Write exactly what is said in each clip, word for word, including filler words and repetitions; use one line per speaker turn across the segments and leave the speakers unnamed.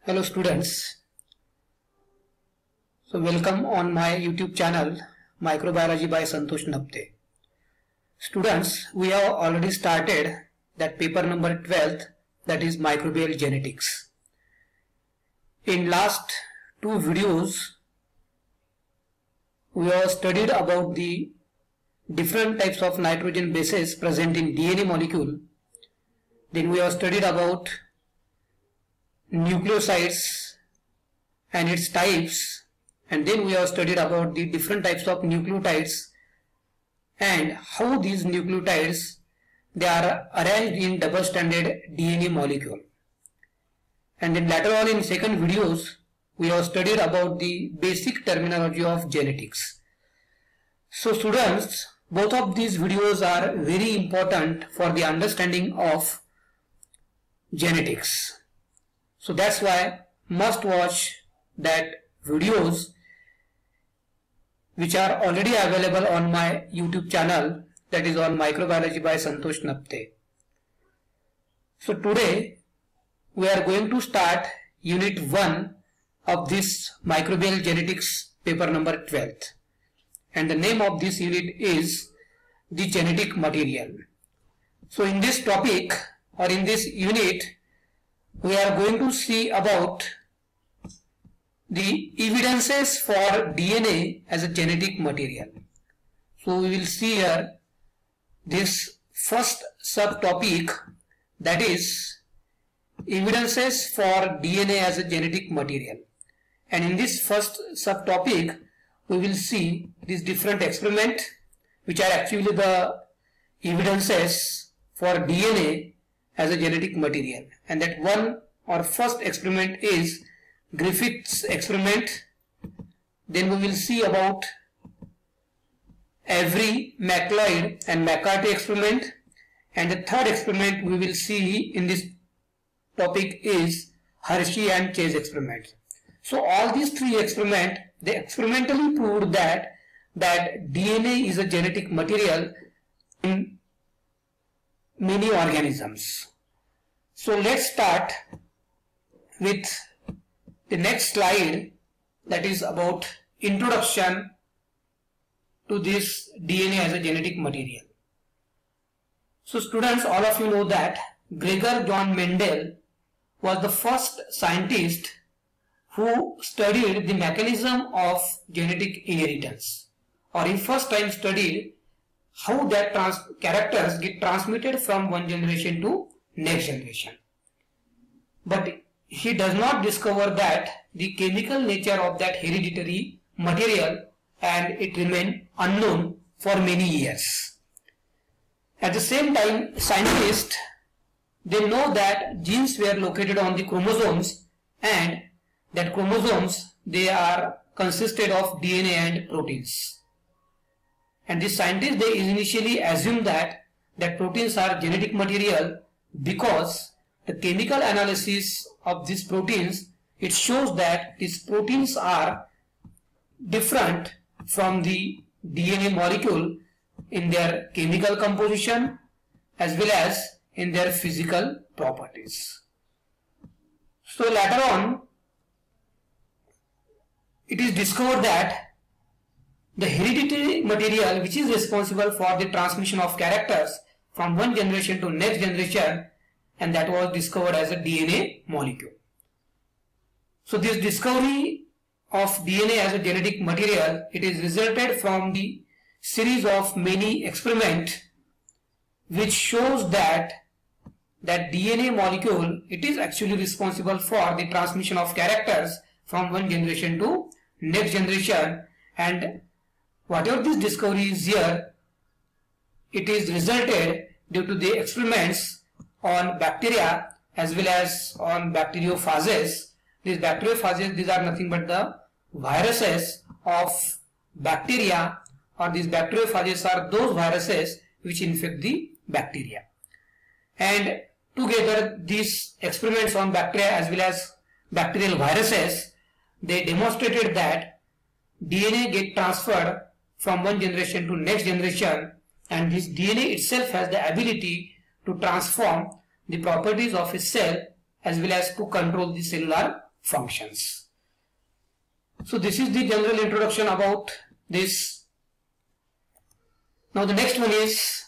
Hello students, so welcome on my YouTube channel Microbiology by Santosh Napte. Students, we have already started that paper number twelve, that is microbial genetics. In last two videos we have studied about the different types of nitrogen bases present in D N A molecule. Then we have studied about nucleosides and its types, and then we have studied about the different types of nucleotides and how these nucleotides they are arranged in double stranded D N A molecule. And then later on in second videos we have studied about the basic terminology of genetics. So students, both of these videos are very important for the understanding of genetics. So that's why must watch that videos which are already available on my YouTube channel, that is on Microbiology by Santosh Napte. So today we are going to start unit one of this microbial genetics paper number twelve, and the name of this unit is the genetic material. So in this topic or in this unit we are going to see about the evidences for D N A as a genetic material. So we will see here this first subtopic, that is evidences for D N A as a genetic material. And in this first subtopic we will see these different experiments which are actually the evidences for D N A as a genetic material. And that one or first experiment is Griffith's experiment. Then we will see about Avery, MacLeod and McCarthy experiment. And the third experiment we will see in this topic is Hershey and Chase experiment. So all these three experiments, they experimentally proved that that D N A is a genetic material in many organisms. So let's start with the next slide, that is about introduction to this D N A as a genetic material. So students, all of you know that Gregor John Mendel was the first scientist who studied the mechanism of genetic inheritance, or he first time studied how that trans characters get transmitted from one generation to next generation. But he does not discover that the chemical nature of that hereditary material, and it remained unknown for many years. At the same time, scientists, they know that genes were located on the chromosomes, and that chromosomes, they are consisted of D N A and proteins. And the scientists, they initially assume that that proteins are genetic material because the chemical analysis of these proteins, it shows that these proteins are different from the D N A molecule in their chemical composition as well as in their physical properties. So later on it is discovered that the hereditary material which is responsible for the transmission of characters from one generation to next generation, and that was discovered as a D N A molecule. So this discovery of D N A as a genetic material, it is resulted from the series of many experiments which shows that that D N A molecule, it is actually responsible for the transmission of characters from one generation to next generation. And whatever this discovery is here, it is resulted due to the experiments on bacteria as well as on bacteriophages. These bacteriophages, these are nothing but the viruses of bacteria, or these bacteriophages are those viruses which infect the bacteria. And together these experiments on bacteria as well as bacterial viruses, they demonstrated that D N A get transferred from one generation to next generation, and this D N A itself has the ability to transform the properties of a cell as well as to control the cellular functions. So this is the general introduction about this. Now the next one is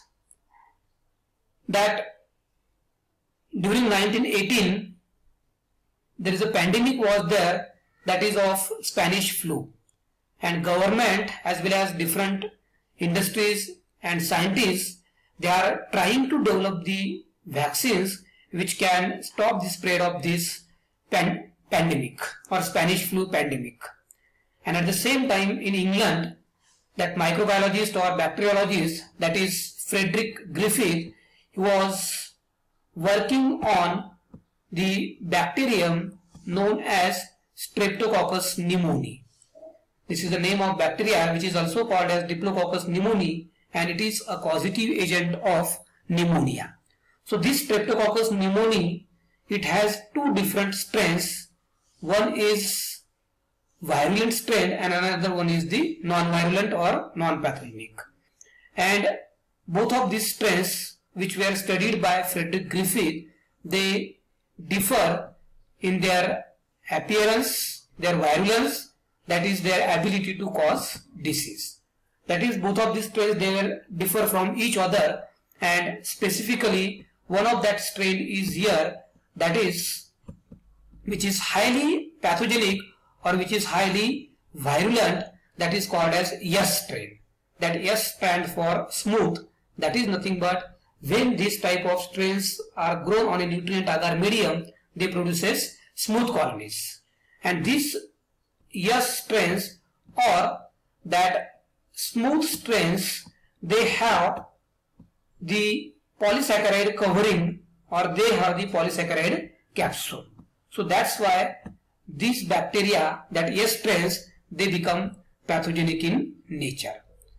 that during nineteen eighteen there is a pandemic was there, that is of Spanish flu, and government as well as different industries and scientists, they are trying to develop the vaccines which can stop the spread of this pan pandemic or Spanish flu pandemic. And at the same time in England, that microbiologist or bacteriologist, that is Frederick Griffith, he was working on the bacterium known as Streptococcus pneumoniae. This is the name of bacteria which is also called as Diplococcus pneumoniae, and it is a causative agent of pneumonia. So this Streptococcus pneumoniae, it has two different strains. One is virulent strain and another one is the non-virulent or non-pathogenic. And both of these strains which were studied by Frederick Griffith, they differ in their appearance, their virulence, that is their ability to cause disease. That is, both of these strains, they will differ from each other, and specifically one of that strain is here, that is which is highly pathogenic or which is highly virulent, that is called as S strain. That S stands for smooth. That is nothing but when this type of strains are grown on a nutrient agar medium, they produces smooth colonies. And these S strains or that smooth strains, they have the polysaccharide covering or they have the polysaccharide capsule. So that's why these bacteria, that S strains, they become pathogenic in nature.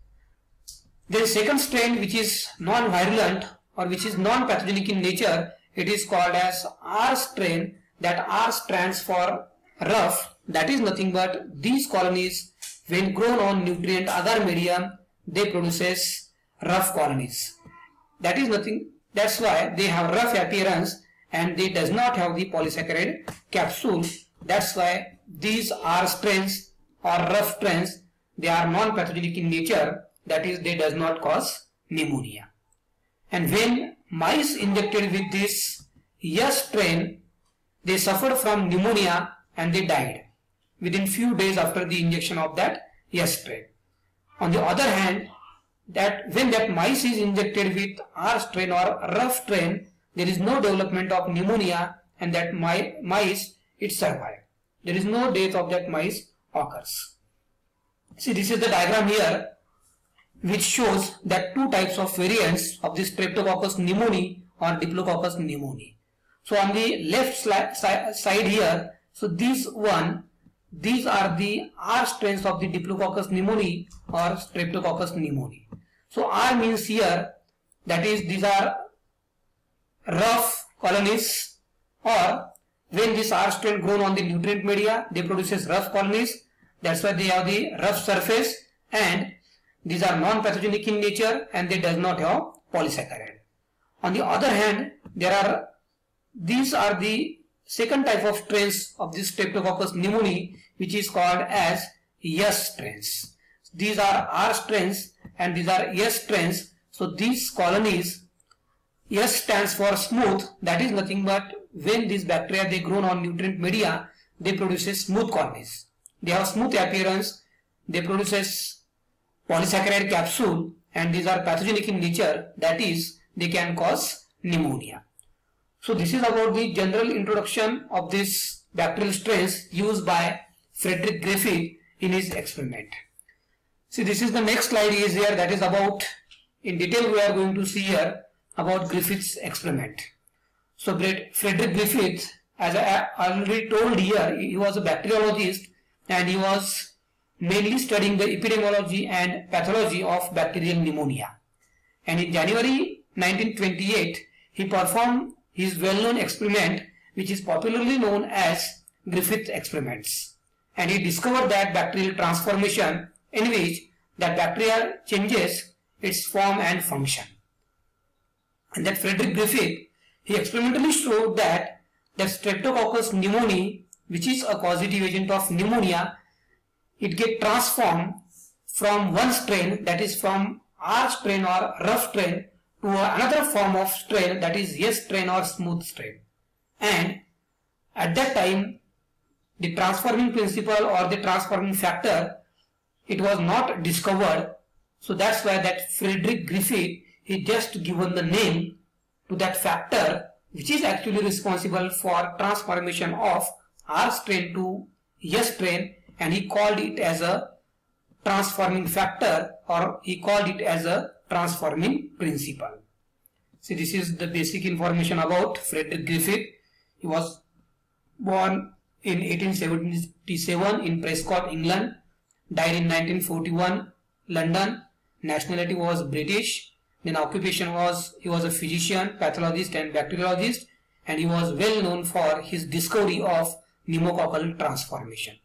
The second strain which is non-virulent or which is non-pathogenic in nature, it is called as R strain. That R stands for rough. That is nothing but these colonies, when grown on nutrient agar medium, they produces rough colonies. That is nothing, that's why they have rough appearance and they does not have the polysaccharide capsule. That's why these R strains or rough strains, they are non-pathogenic in nature. That is, they does not cause pneumonia. And when mice injected with this S strain, they suffered from pneumonia and they died within few days after the injection of that S strain. On the other hand, that when that mice is injected with R strain or rough strain, there is no development of pneumonia and that my, mice, it survived. There is no death of that mice occurs. See, this is the diagram here which shows that two types of variants of this Streptococcus pneumoniae or Diplococcus pneumoniae. So on the left side here, so these one, these are the R strains of the Diplococcus pneumoniae or Streptococcus pneumoniae. So R means here, that is, these are rough colonies, or when this R strain grown on the nutrient media, they produces rough colonies. That's why they have the rough surface, and these are non-pathogenic in nature and they does not have polysaccharide. On the other hand, there are these are the second type of strains of this Streptococcus pneumoniae, which is called as S strains. These are R strains and these are S strains. So these colonies, S stands for smooth. That is nothing but when these bacteria they grown on nutrient media, they produces smooth colonies. They have smooth appearance. They produces polysaccharide capsule, and these are pathogenic in nature. That is, they can cause pneumonia. So this is about the general introduction of this bacterial strains used by Frederick Griffith in his experiment. See, this is the next slide is here, that is about, in detail we are going to see here about Griffith's experiment. So Frederick Griffith, as I already told here, he was a bacteriologist and he was mainly studying the epidemiology and pathology of bacterial pneumonia. And in January nineteen twenty-eight, he performed his well-known experiment, which is popularly known as Griffith experiments. And he discovered that bacterial transformation in which that bacteria changes its form and function. And that Frederick Griffith, he experimentally showed that that Streptococcus pneumoniae, which is a causative agent of pneumonia, it get transformed from one strain, that is from R strain or rough strain, to another form of strain, that is S strain or smooth strain. And at that time, the transforming principle or the transforming factor, it was not discovered. So that's why that Frederick Griffith, he just given the name to that factor which is actually responsible for transformation of R strain to S strain, and he called it as a transforming factor, or he called it as a transforming principle. See, this is the basic information about Frederick Griffith. He was born in eighteen seventy-seven in Prescott, England, died in nineteen forty-one, London. Nationality was British. Then occupation was, he was a physician, pathologist and bacteriologist, and he was well known for his discovery of pneumococcal transformation.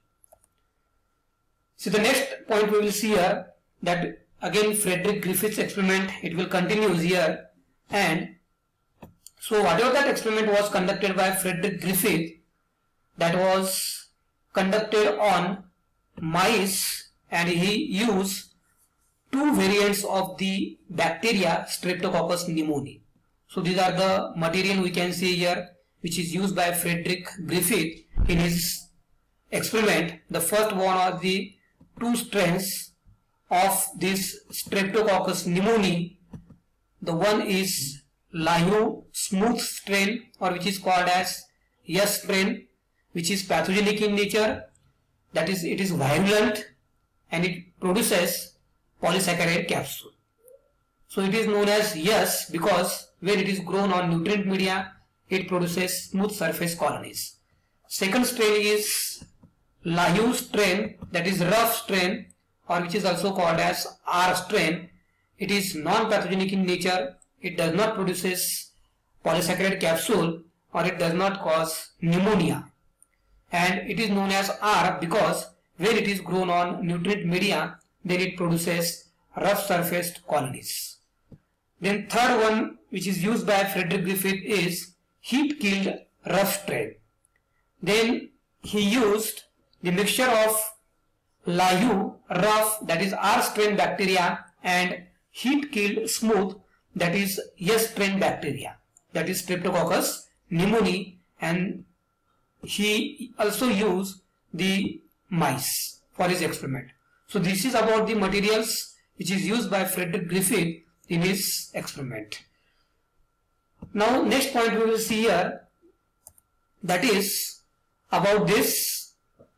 So the next point we will see here, that again Frederick Griffith's experiment, it will continue here. And so whatever that experiment was conducted by Frederick Griffith, that was conducted on mice, and he used two variants of the bacteria Streptococcus pneumoniae. So these are the material we can see here which is used by Frederick Griffith in his experiment. The first one are the two strains of this Streptococcus pneumoniae. The one is Layou smooth strain, or which is called as S strain, which is pathogenic in nature, that is it is virulent and it produces polysaccharide capsule. So it is known as S because when it is grown on nutrient media, it produces smooth surface colonies. Second strain is Layou strain, that is rough strain, or which is also called as R strain. It is non-pathogenic in nature, it does not produces polysaccharide capsule, or it does not cause pneumonia. And it is known as R because when it is grown on nutrient media, then it produces rough surfaced colonies. Then third one which is used by Frederick Griffith is heat killed rough strain. Then he used the mixture of Layou rough, that is R strain bacteria, and heat killed smooth, that is S strain bacteria, that is Streptococcus pneumoniae, and he also used the mice for his experiment. So this is about the materials which is used by Frederick Griffith in his experiment. Now next point we will see here, that is about this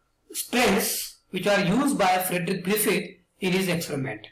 strains which are used by Frederick Griffith in his experiment.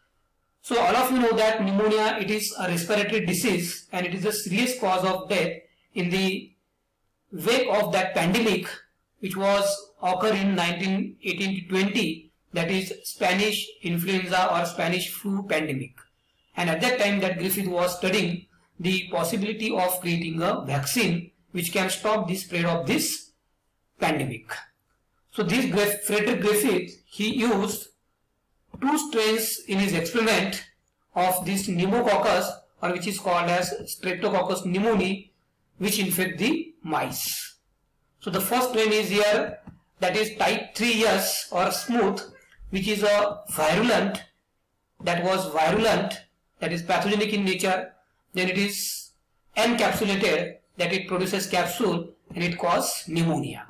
So all of you know that pneumonia, it is a respiratory disease and it is a serious cause of death in the wake of that pandemic which was occurred in nineteen eighteen to twenty, that is Spanish influenza or Spanish flu pandemic. And at that time that Griffith was studying the possibility of creating a vaccine which can stop the spread of this pandemic. So this Frederick Griffith, he used two strains in his experiment of this pneumococcus, or which is called as Streptococcus pneumoniae, which infect the mice. So the first strain is here, that is type three S or smooth, which is a virulent, that was virulent, that is pathogenic in nature. Then it is encapsulated, that it produces capsule and it causes pneumonia.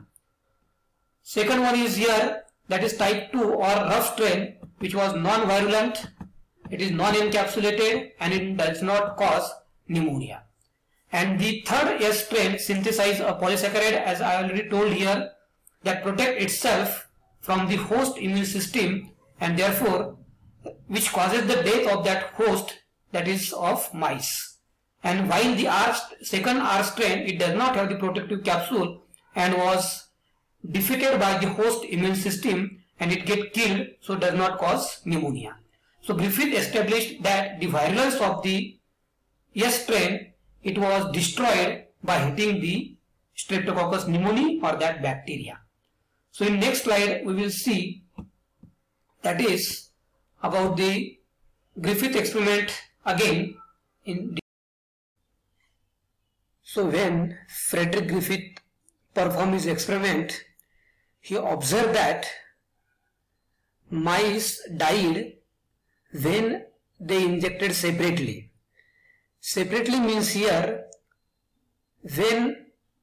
Second one is here, that is type two or rough strain, which was non-virulent, it is non-encapsulated and it does not cause pneumonia. And the third S strain synthesizes a polysaccharide, as I already told here, that protect itself from the host immune system, and therefore which causes the death of that host, that is of mice. And while the R, second R strain, it does not have the protective capsule and was defeated by the host immune system and it get killed, so does not cause pneumonia. So Griffith established that the virulence of the S strain, it was destroyed by hitting the Streptococcus pneumoniae or that bacteria. So in next slide we will see, that is about the Griffith experiment again. In so when Frederick Griffith performed his experiment, he observed that mice died when they injected separately. Separately means here when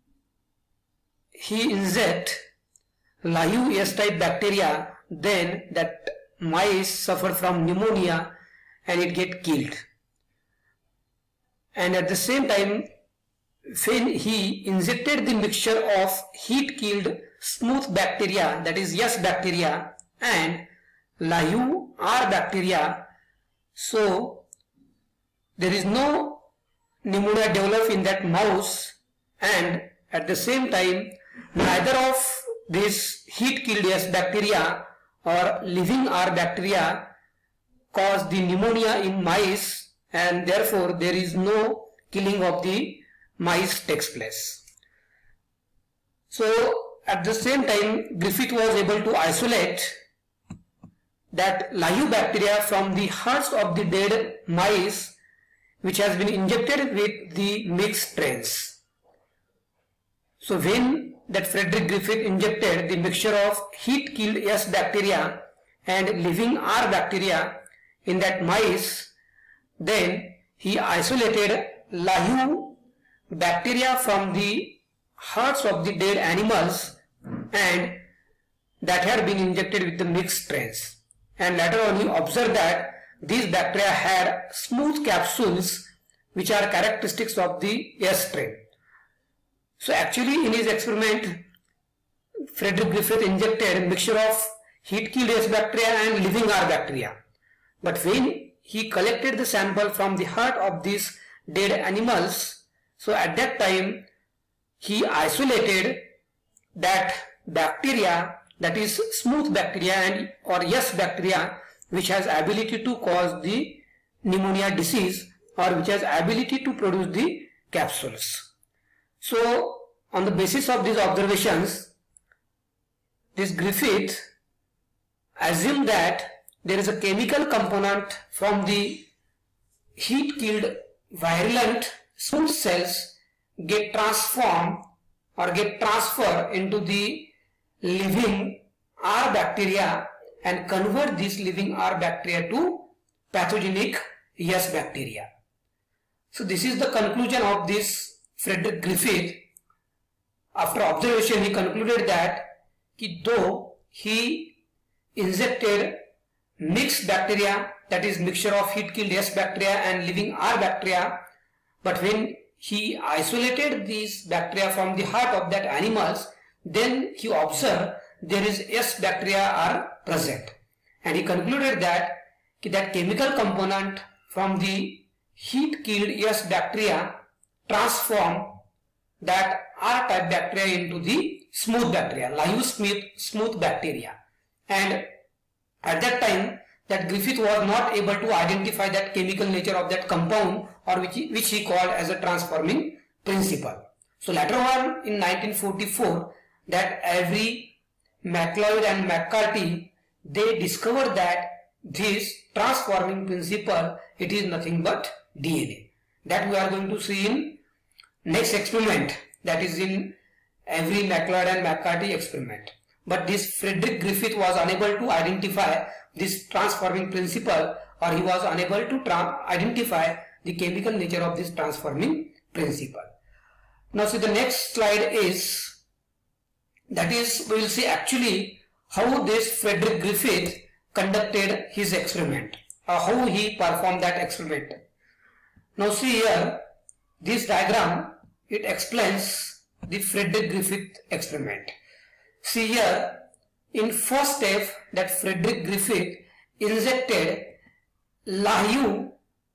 he inject Lahu S type bacteria, then that mice suffer from pneumonia and it get killed. And at the same time, when he injected the mixture of heat killed smooth bacteria, that is S bacteria, and Lahu R bacteria, so there is no pneumonia developed in that mouse, and at the same time neither of this heat killed S bacteria or living R bacteria cause the pneumonia in mice, and therefore there is no killing of the mice takes place. So at the same time Griffith was able to isolate that Lahu bacteria from the hearts of the dead mice which has been injected with the mixed strains. So when that Frederick Griffith injected the mixture of heat killed S bacteria and living R bacteria in that mice, then he isolated Lahu bacteria from the hearts of the dead animals and that had been injected with the mixed strains, and later on he observed that these bacteria had smooth capsules which are characteristics of the S strain. So actually in his experiment Frederick Griffith injected a mixture of heat killed S bacteria and living R bacteria, but when he collected the sample from the heart of these dead animals, so at that time he isolated that bacteria, that is smooth bacteria and or S bacteria, which has ability to cause the pneumonia disease or which has ability to produce the capsules. So on the basis of these observations, this Griffith assumed that there is a chemical component from the heat killed virulent smooth cells get transformed or get transferred into the living R bacteria and convert this living R bacteria to pathogenic S bacteria. So this is the conclusion of this Frederick Griffith. After observation he concluded that ki though he injected mixed bacteria, that is mixture of heat killed S bacteria and living R bacteria, but when he isolated these bacteria from the heart of that animals, then he observed there is S bacteria are present, and he concluded that that chemical component from the heat killed S bacteria transform that R type bacteria into the smooth bacteria, Lahu smooth, smooth bacteria, and at that time that Griffith was not able to identify that chemical nature of that compound, or which he, which he called as a transforming principle. So later on in nineteen forty-four, that Avery, MacLeod and McCarthy, they discovered that this transforming principle, it is nothing but D N A. That we are going to see in next experiment, that is in Avery, MacLeod and McCarthy experiment. But this Frederick Griffith was unable to identify this transforming principle, or he was unable to identify the chemical nature of this transforming principle. Now see, the next slide is, that is, we will see actually how this Frederick Griffith conducted his experiment, or how he performed that experiment. Now see here, this diagram, it explains the Frederick Griffith experiment. See here, in first step, that Frederick Griffith injected Lahu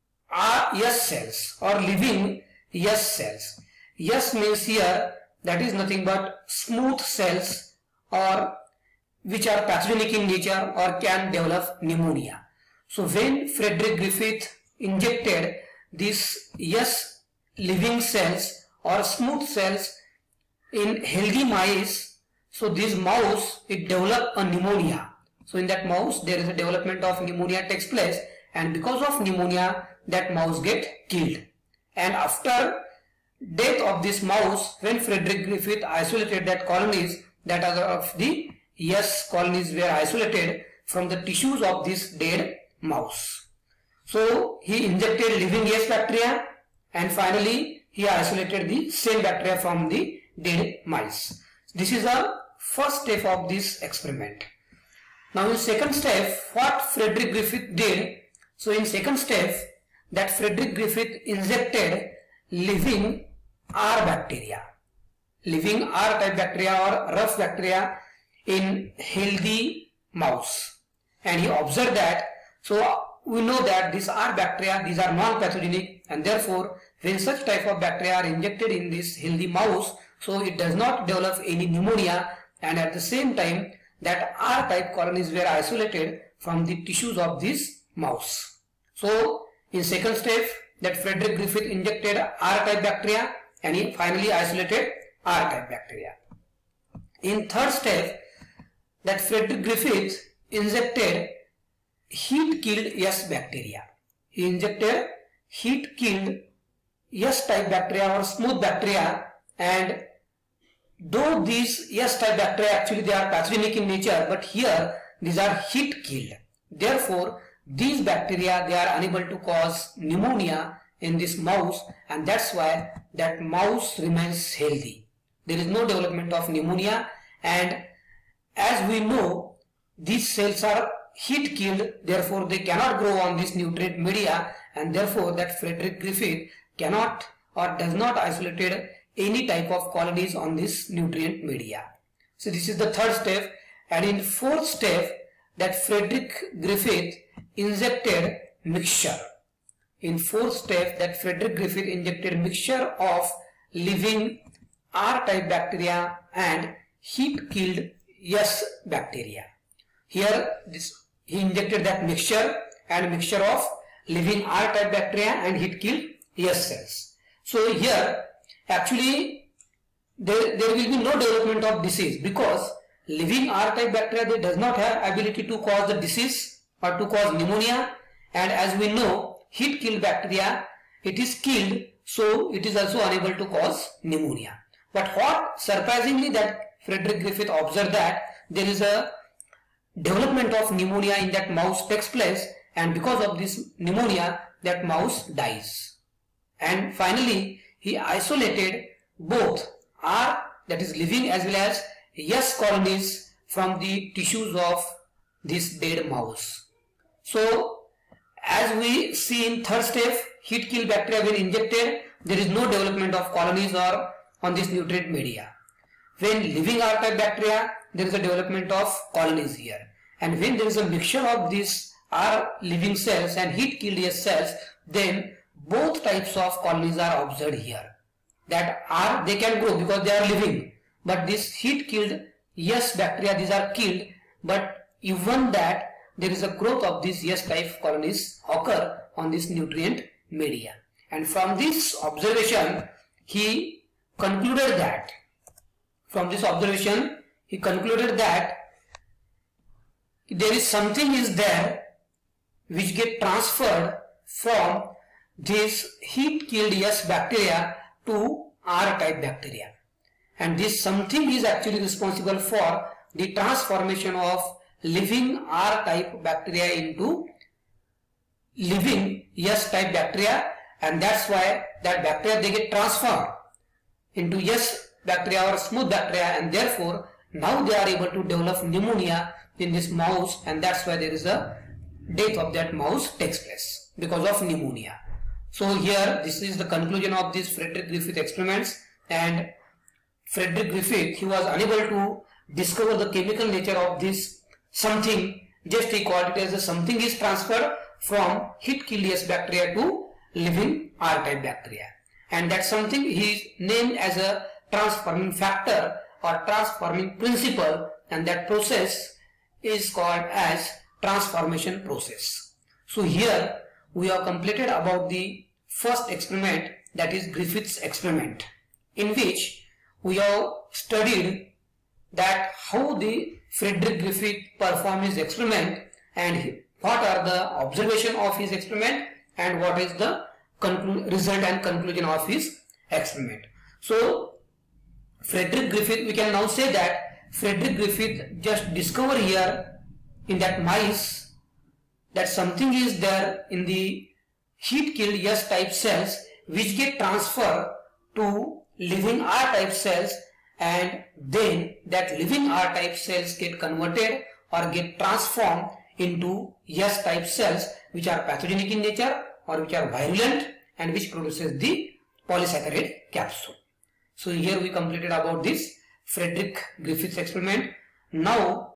S cells or living S cells. S means here that is nothing but smooth cells or which are pathogenic in nature or can develop pneumonia. So when Frederick Griffith injected these S living cells or smooth cells in healthy mice, so this mouse, it developed a pneumonia. So in that mouse there is a development of pneumonia takes place, and because of pneumonia that mouse get killed. And after death of this mouse, when Frederick Griffith isolated that colonies that are of the yes colonies were isolated from the tissues of this dead mouse. So he injected living yes bacteria and finally he isolated the same bacteria from the dead mice. This is the first step of this experiment. Now in second step, what Frederick Griffith did, so in second step that Frederick Griffith injected living R bacteria, living R type bacteria or rough bacteria in healthy mouse, and he observed that, so we know that these R bacteria, these are non-pathogenic, and therefore when such type of bacteria are injected in this healthy mouse, so it does not develop any pneumonia, and at the same time that R type colonies were isolated from the tissues of this mouse. So in second step that Frederick Griffith injected R type bacteria and he finally isolated R type bacteria. In third step that Frederick Griffith injected heat killed yes bacteria. He injected heat killed yes type bacteria or smooth bacteria, and though these yes type bacteria actually they are pathogenic in nature, but here these are heat killed. Therefore these bacteria they are unable to cause pneumonia in this mouse, and that's why that mouse remains healthy. There is no development of pneumonia, and as we know these cells are heat killed, therefore they cannot grow on this nutrient media, and therefore that Frederick Griffith cannot or does not isolated any type of colonies on this nutrient media. So this is the third step, and in fourth step that Frederick Griffith injected mixture. In fourth step that Frederick Griffith injected mixture of living R type bacteria and heat killed yes bacteria. Here this he injected that mixture and mixture of living R type bacteria and heat killed yes cells. So here actually there, there will be no development of disease, because living R type bacteria they does not have ability to cause the disease or to cause pneumonia, and as we know heat killed bacteria it is killed, so it is also unable to cause pneumonia. But what surprisingly that Frederick Griffith observed that there is a development of pneumonia in that mouse takes place, and because of this pneumonia that mouse dies. And finally he isolated both R, that is living, as well as yes colonies from the tissues of this dead mouse. So as we see in third step, heat kill bacteria when injected, there is no development of colonies or on this nutrient media. When living R type bacteria, there is a development of colonies here, and when there is a mixture of these R living cells and heat killed yes cells, then both types of colonies are observed here. That R they can grow because they are living, but this heat killed yes bacteria these are killed, but even that there is a growth of these yes type colonies occur on this nutrient media. And from this observation he concluded that from this observation he concluded that there is something is there which get transferred from this heat killed yes bacteria to R type bacteria, and this something is actually responsible for the transformation of living R type bacteria into living yes type bacteria, and that's why that bacteria they get transformed into yes bacteria or smooth bacteria, and therefore now they are able to develop pneumonia in this mouse, and that's why there is a death of that mouse takes place because of pneumonia. So here this is the conclusion of this Frederick Griffith experiments, and Frederick Griffith he was unable to discover the chemical nature of this something, just he called it as a something is transferred from heat killed yes bacteria to living R type bacteria, and that something he is named as a transforming factor or transforming principle, and that process is called as transformation process. So here we have completed about the first experiment, that is Griffith's experiment, in which we have studied that how the Frederick Griffith performed his experiment and what are the observation of his experiment and what is the result and conclusion of his experiment. So Frederick Griffith, we can now say that Frederick Griffith just discovered here in that mice that something is there in the heat killed S type cells which get transferred to living R type cells, and then that living R type cells get converted or get transformed into S type cells which are pathogenic in nature or which are virulent and which produces the polysaccharide capsule. So here we completed about this Frederick Griffith's experiment. Now